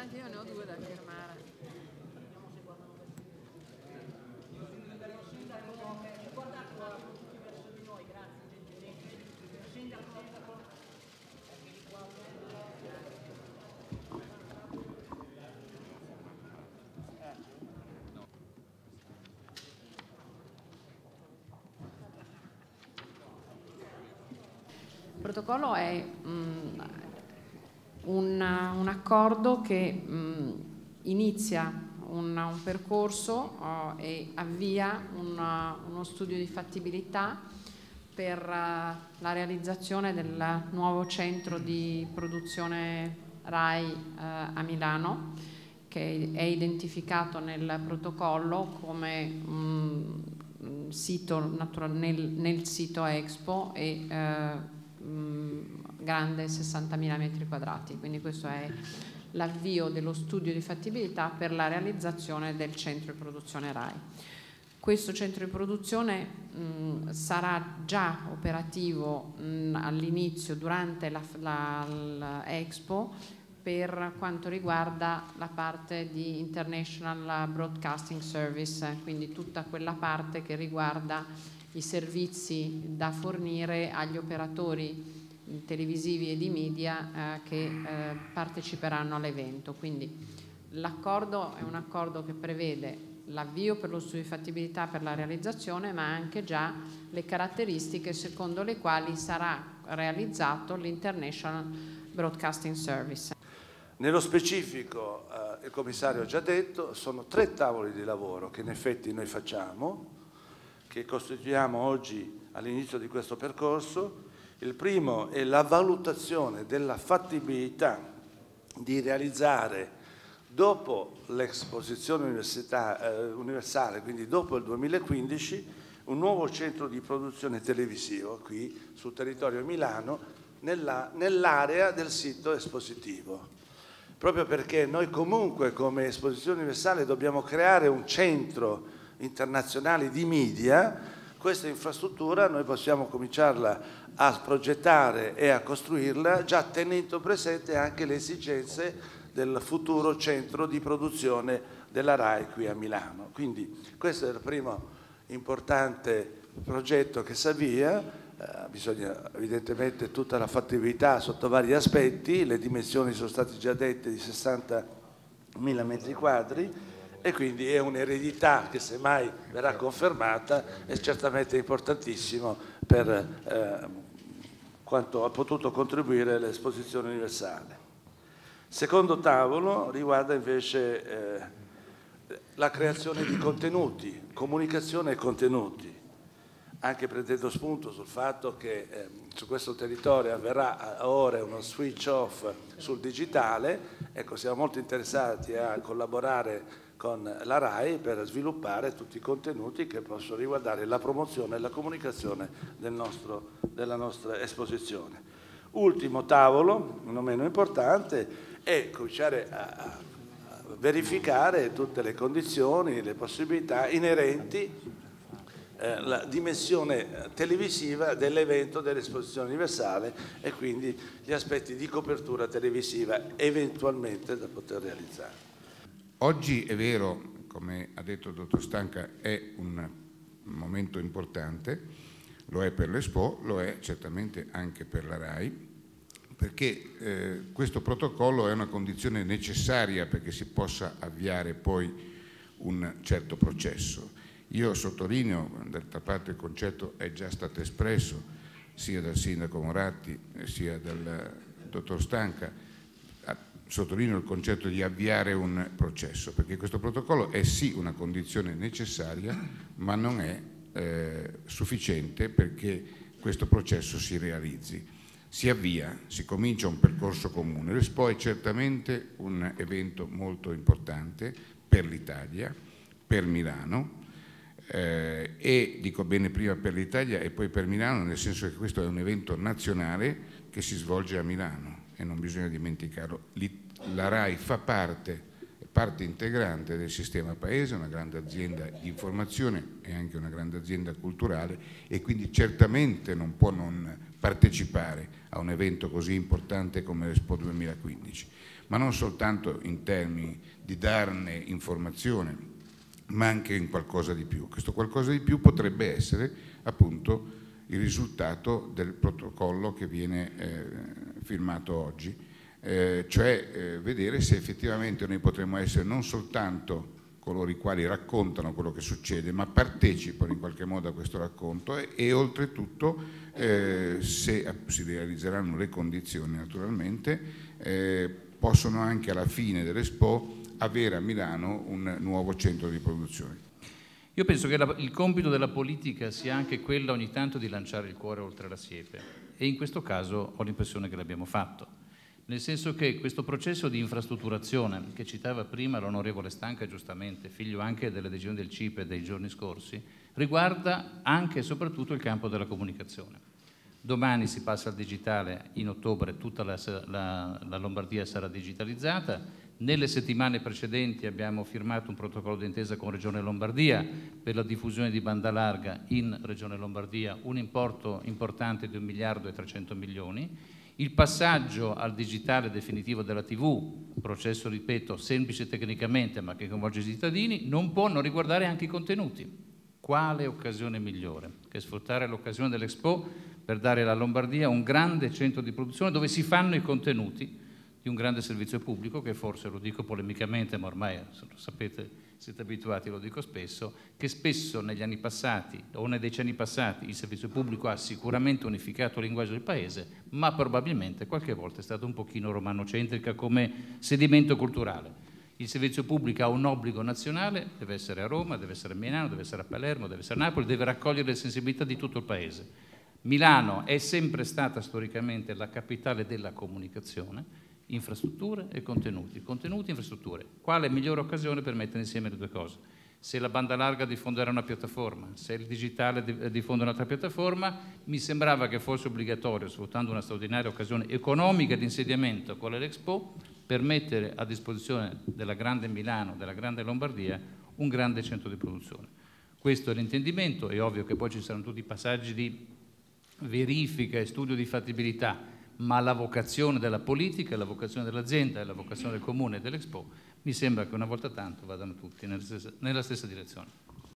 anche io ne ho due da firmare. Il protocollo è un accordo che inizia un percorso e avvia uno studio di fattibilità per la realizzazione del nuovo centro di produzione RAI a Milano, che è identificato nel protocollo come sito nel sito Expo e grande 60.000 metri quadrati. Quindi questo è l'avvio dello studio di fattibilità per la realizzazione del centro di produzione RAI. Questo centro di produzione sarà già operativo all'inizio, durante l'Expo, per quanto riguarda la parte di International Broadcasting Service, quindi tutta quella parte che riguarda i servizi da fornire agli operatori televisivi e di media che parteciperanno all'evento. Quindi l'accordo è un accordo che prevede l'avvio per lo studio di fattibilità per la realizzazione, ma anche già le caratteristiche secondo le quali sarà realizzato l'International Broadcasting Service. Nello specifico, il commissario ha già detto, sono 3 tavoli di lavoro che in effetti noi facciamo, che costituiamo oggi all'inizio di questo percorso. Il primo è la valutazione della fattibilità di realizzare, dopo l'esposizione universale, quindi dopo il 2015, un nuovo centro di produzione televisivo qui sul territorio Milano, nell'area del sito espositivo. Proprio perché noi comunque come Esposizione Universale dobbiamo creare un centro internazionale di media, questa infrastruttura noi possiamo cominciarla a progettare e a costruirla già tenendo presente anche le esigenze del futuro centro di produzione della RAI qui a Milano. Quindi questo è il primo importante progetto che si avvia. Bisogna evidentemente tutta la fattibilità sotto vari aspetti, le dimensioni sono state già dette di 60.000 metri quadri e quindi è un'eredità che semmai verrà confermata è certamente importantissimo per quanto ha potuto contribuire l'Esposizione Universale. Secondo tavolo riguarda invece la creazione di contenuti, comunicazione e contenuti, anche prendendo spunto sul fatto che su questo territorio avverrà a ore uno switch off sul digitale. Ecco, siamo molto interessati a collaborare con la RAI per sviluppare tutti i contenuti che possono riguardare la promozione e la comunicazione della nostra esposizione. Ultimo tavolo, non meno importante, è cominciare a verificare tutte le condizioni, le possibilità inerenti la dimensione televisiva dell'evento dell'Esposizione Universale e quindi gli aspetti di copertura televisiva eventualmente da poter realizzare. Oggi è vero, come ha detto il dottor Stanca, è un momento importante, lo è per l'Expo, lo è certamente anche per la RAI, perché questo protocollo è una condizione necessaria perché si possa avviare poi un certo processo. Io sottolineo, d'altra parte il concetto è già stato espresso sia dal sindaco Moratti sia dal dottor Stanca, sottolineo il concetto di avviare un processo, perché questo protocollo è sì una condizione necessaria, ma non è sufficiente perché questo processo si realizzi. Si avvia, si comincia un percorso comune. L'Expo è certamente un evento molto importante per l'Italia, per Milano, e dico bene prima per l'Italia e poi per Milano, nel senso che questo è un evento nazionale che si svolge a Milano e non bisogna dimenticarlo. La RAI fa parte integrante del sistema paese, una grande azienda di informazione e anche una grande azienda culturale e quindi certamente non può non partecipare a un evento così importante come l'Expo 2015. ma non soltanto in termini di darne informazione, ma anche in qualcosa di più. Questo qualcosa di più potrebbe essere appunto il risultato del protocollo che viene firmato oggi, cioè vedere se effettivamente noi potremmo essere non soltanto coloro i quali raccontano quello che succede, ma partecipano in qualche modo a questo racconto e oltretutto, se si realizzeranno le condizioni naturalmente, possono anche alla fine dell'Expo avere a Milano un nuovo centro di produzione. Io penso che il compito della politica sia anche quello ogni tanto di lanciare il cuore oltre la siepe, e in questo caso ho l'impressione che l'abbiamo fatto, nel senso che questo processo di infrastrutturazione che citava prima l'onorevole Stanca giustamente, figlio anche delle decisioni del CIPE dei giorni scorsi, riguarda anche e soprattutto il campo della comunicazione. Domani si passa al digitale, in ottobre tutta la Lombardia sarà digitalizzata. Nelle settimane precedenti abbiamo firmato un protocollo d'intesa con Regione Lombardia per la diffusione di banda larga in Regione Lombardia, un importo importante di 1 miliardo e 300 milioni. Il passaggio al digitale definitivo della TV, processo, ripeto, semplice tecnicamente ma che coinvolge i cittadini, non può non riguardare anche i contenuti. Quale occasione migliore che sfruttare l'occasione dell'Expo per dare alla Lombardia un grande centro di produzione dove si fanno i contenuti di un grande servizio pubblico che forse, lo dico polemicamente, ma ormai lo sapete, siete abituati, lo dico spesso, che spesso negli anni passati o nei decenni passati il servizio pubblico ha sicuramente unificato il linguaggio del paese, ma probabilmente qualche volta è stata un pochino romanocentrica come sedimento culturale. Il servizio pubblico ha un obbligo nazionale, deve essere a Roma, deve essere a Milano, deve essere a Palermo, deve essere a Napoli, deve raccogliere le sensibilità di tutto il paese. Milano è sempre stata storicamente la capitale della comunicazione, infrastrutture e contenuti, contenuti e infrastrutture. Quale migliore occasione per mettere insieme le due cose? Se la banda larga diffonderà una piattaforma, se il digitale diffonde un'altra piattaforma, mi sembrava che fosse obbligatorio, sfruttando una straordinaria occasione economica di insediamento con l'Expo, per mettere a disposizione della grande Milano, della grande Lombardia, un grande centro di produzione. Questo è l'intendimento, è ovvio che poi ci saranno tutti i passaggi di verifica e studio di fattibilità, ma la vocazione della politica, la vocazione dell'azienda e la vocazione del comune e dell'Expo mi sembra che una volta tanto vadano tutti nella stessa direzione.